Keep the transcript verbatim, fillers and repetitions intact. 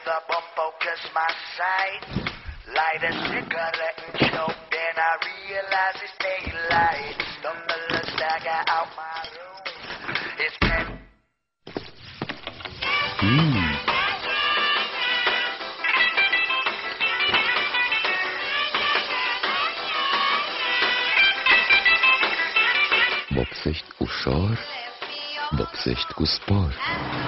the bump focus my sight. Light a cigarette and choke, then I realize it's daylight. Stumble and stagger out my room. It's ten. Mm. Bobsejt u šor, bobsejt ku spor.